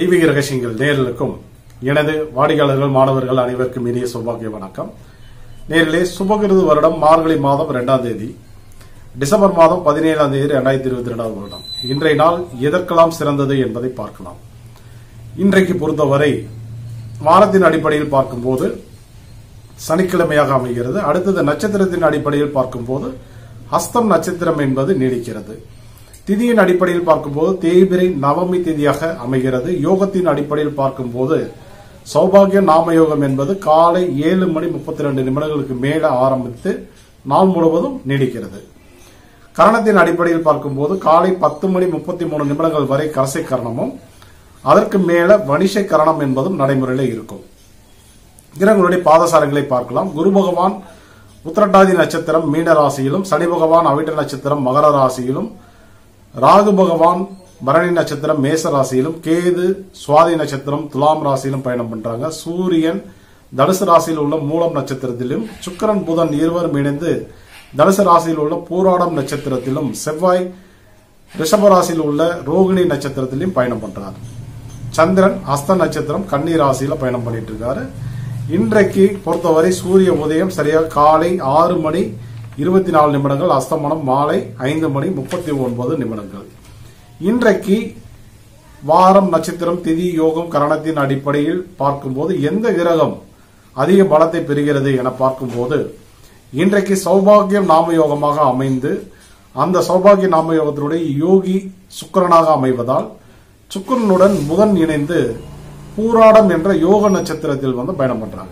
தெய்வீக ரகசியங்கள் நேயர்களுக்கும் எனது வாடிக்கையாளர்கள் மாணவர்கள் அனைவருக்கும் இனிய சௌபாக்கிய வணக்கம். நேரிலே சுபகிருது வருடம் மார்கழி மாதம் 2ஆம் தேதி டிசம்பர் மாதம் 17ஆம் தேதி 2022 வருடம். இன்றைய நாள் எதற்கெல்லாம் சிறந்தது என்பதை பார்க்கலாம். இன்றைக்கு பொறுத்தவரை வாரத்தின் அடிப்படையில் பார்க்கும்போது சனிக்கிழமையாக அமைகிறது. அடுத்தது நட்சத்திரத்தின் அடிப்படையில் பார்க்கும்போது ஹஸ்தம் நட்சத்திரம் என்பது நீடிக்கிறது. திதியின் அடிப்படையில் பார்க்கும்போது தேய்பிரை நவமி திதியாக அமைகிறது. யோகத்தின் அடிப்படையில் பார்க்கும்போது சௌபாக்கியம் நாம யோகம் என்பது காலை 7:32 மேல ஆரம்பித்து நாள் முழுவதும் நீடிக்கிறது. கரணத்தின் அடிப்படையில் பார்க்கும்போது காலை 10:33 வரை கரசை கரணமும் அதற்கு மேல வணிசை கரணம் என்பதும் நடைமுறையில் இருக்கும். கிரகங்களுடைய பாதசாரங்களை பார்க்கலாம். குரு பகவான் உத்திரட்டாதி நட்சத்திரம் மீன ராசியிலும், சனி பகவான் அவிட்ட நட்சத்திரம் மகர ராசியிலும், ராகு பகவான் பரணி நட்சத்திரம் மேச ராசியிலும், கேது சுவாதி நட்சத்திரம் துலாம் ராசியிலும் பயணம் பண்றாங்க. சூரியன் தனுசு ராசியில் உள்ள மூலம் நட்சத்திரத்திலும், சுக்கிரன் புதன் இருவரும் இணைந்து தனுசு ராசியில் உள்ள பூராடம் நட்சத்திரத்திலும், செவ்வாய் ரிஷப ராசியில் உள்ள ரோகிணி நட்சத்திரத்திலும் பயணம் பண்றாரு. சந்திரன் ஹஸ்த நட்சத்திரம் கன்னி ராசியில பயணம் பண்ணிட்டு இருக்காரு. இன்றைக்கு பொறுத்தவரை சூரிய உதயம் சரியாக காலை 6:24, அஸ்தமனம் மாலை 5:39. இன்றைக்கு வாரம் நட்சத்திரம் திதி யோகம் கரணத்தின் அடிப்படையில் பார்க்கும்போது எந்த கிரகம் அதிக பலத்தை பெறுகிறது என பார்க்கும்போது இன்றைக்கு சௌபாக்கியம் நாம யோகமாக அமைந்து அந்த சௌபாக்கிய நாம யோகத்தினுடைய யோகி சுக்கிரனாக அமைவதால் சுக்கிரனுடன் புதன் இணைந்து பூராடம் என்ற யோக நட்சத்திரத்தில் பயணம் பண்றாங்க.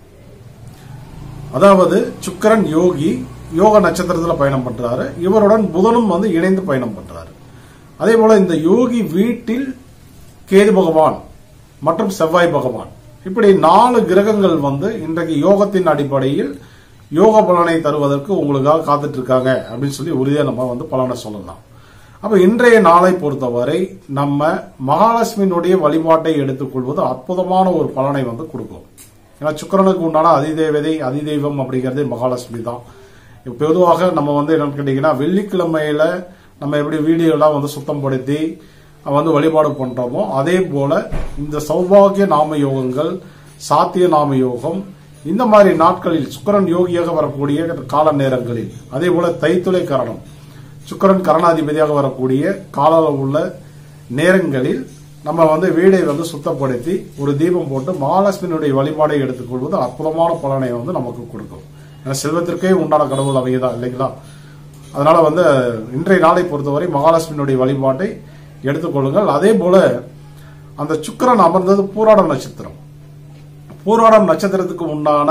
அதாவது சுக்கிரன் யோகி யோக நட்சத்திரத்தில் பயணம் பண்றாரு. இவருடன் புதனும் இணைந்து பயணம் பண்றாரு. அதே போல இந்த யோகி வீட்டில் கேது பகவான் மற்றும் செவ்வாய் பகவான் இப்படி 4 கிரகங்கள் இன்றைக்கு யோகத்தின் அடிப்படையில் யோக பலனை தருவதற்கு உங்களுக்காக காத்துட்டு இருக்காங்க அப்படின்னு சொல்லி உறுதியா நம்ம பலனை சொல்லலாம். அப்ப இன்றைய நாளை பொறுத்தவரை நம்ம மகாலட்சுமியினுடைய வழிபாட்டை எடுத்துக்கொள்வது அற்புதமான ஒரு பலனை கொடுக்கும். ஏன்னா சுக்கிரனுக்கு உண்டான அதிதேவதை அதிதெய்வம் அப்படிங்கறது மகாலட்சுமி தான். பொதுவாக நம்ம என்னன்னு கேட்டீங்கன்னா வெள்ளிக்கிழமையில நம்ம எப்படி வீடியோ எல்லாம் சுத்தம் படுத்தி வழிபாடு பண்றோமோ அதே போல இந்த சௌபாகிய நாம யோகங்கள் சாத்திய நாம யோகம் இந்த மாதிரி நாட்களில் சுக்கிரன் யோகியாக வரக்கூடிய கால நேரங்களில், அதே போல தைத்துளை கரணம் சுக்கிரன் கரணாதிபதியாக வரக்கூடிய கால உள்ள நேரங்களில் நம்ம வீடை சுத்தப்படுத்தி ஒரு தீபம் போட்டு மகாலட்சுமியினுடைய வழிபாடை எடுத்துக்கொள்வது அற்புதமான பலனை நமக்கு கொடுக்கும். ஏன்னா செல்வத்திற்கே உண்டான கடவுள் அவையதான் இல்லைங்களா. அதனால இன்றைய நாளை பொறுத்தவரை மகாலட்சுமியினுடைய வழிபாட்டை எடுத்துக்கொள்ளுங்கள். அதே போல அந்த சுக்கிரன் அமர்ந்தது பூராடம் நட்சத்திரம். பூராடம் நட்சத்திரத்துக்கு உண்டான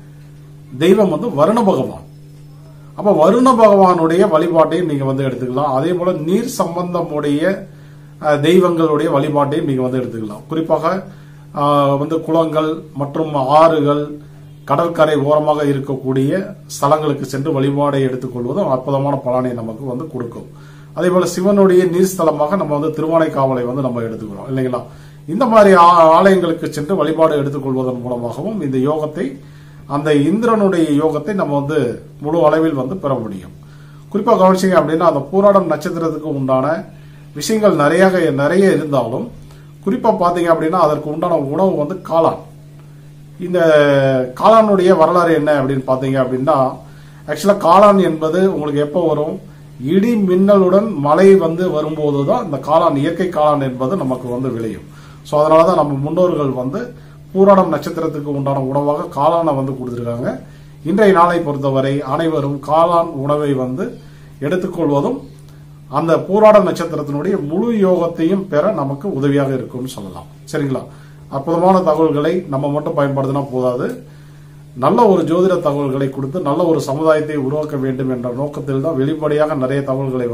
தெய்வம் வருண பகவான். அப்ப வருண பகவானுடைய வழிபாட்டையும் நீங்க எடுத்துக்கலாம். அதே போல நீர் சம்பந்தமுடைய தெய்வங்களுடைய வழிபாட்டையும் நீங்க எடுத்துக்கலாம். குறிப்பாக குளங்கள் மற்றும் ஆறுகள் கடற்கரை ஓரமாக இருக்கக்கூடிய ஸ்தலங்களுக்கு சென்று வழிபாடை எடுத்துக்கொள்வதும் அற்புதமான பலனை நமக்கு கொடுக்கும். அதே போல சிவனுடைய நீர் ஸ்தலமாக நம்ம திருவானைக்காவலை நம்ம எடுத்துக்கிறோம் இல்லைங்களா. இந்த மாதிரி ஆலயங்களுக்கு சென்று வழிபாடு எடுத்துக்கொள்வதன் மூலமாகவும் இந்த யோகத்தை அந்த இந்திரனுடைய யோகத்தை நம்ம முழு அளவில் பெற முடியும். குறிப்பா கவனிச்சீங்க அப்படின்னா அந்த பூராடம் நட்சத்திரத்துக்கு உண்டான விஷயங்கள் நிறைய இருந்தாலும் குறிப்பா பாத்தீங்க அப்படின்னா அதற்கு உண்டான உணவு காளான். இந்த காளானுடைய வரலாறு என்ன அப்படின்னு பாத்தீங்க அப்படின்னா ஆக்சுவலா காளான் என்பது உங்களுக்கு எப்ப வரும், இடி மின்னலுடன் மழை வரும்போதுதான் இந்த காளான் இயற்கை காளான் என்பது நமக்கு விளையும். சோ அதனாலதான் நம்ம முன்னோர்கள் பூராடம் நட்சத்திரத்துக்கு உண்டான உணவாக காளானை கொடுத்திருக்காங்க. இன்றைய நாளை பொறுத்தவரை அனைவரும் காளான் உணவை எடுத்துக்கொள்வதும் அந்த பூராடம் நட்சத்திரத்தினுடைய முழு யோகத்தையும் பெற நமக்கு உதவியாக இருக்கும்னு சொல்லலாம். சரிங்களா. அற்புதமான தகவல்களை நம்ம மட்டும் பயன்படுத்தினா போதாது, நல்ல ஒரு ஜோதிட தகவல்களை கொடுத்து நல்ல ஒரு சமுதாயத்தை உருவாக்க வேண்டும் என்ற நோக்கத்தில் தான் வெளிப்படையாக நிறைய தகவல்களை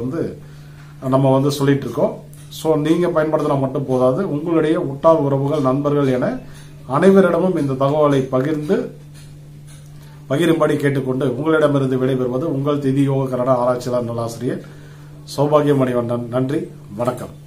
நம்ம சொல்லிட்டு இருக்கோம். சோ நீங்க பயன்படுத்தினா மட்டும் போதாது, உங்களுடைய உற்றார் உறவுகள் நண்பர்கள் என அனைவரிடமும் இந்த தகவலை பகிரும்படி கேட்டுக்கொண்டு உங்களிடமிருந்து விடைபெறுவது உங்கள் திதி யோக கரண ஆராய்ச்சியாளர் நல்லாசிரியர் சௌபாக்கியம் manivannan. நன்றி, வணக்கம்.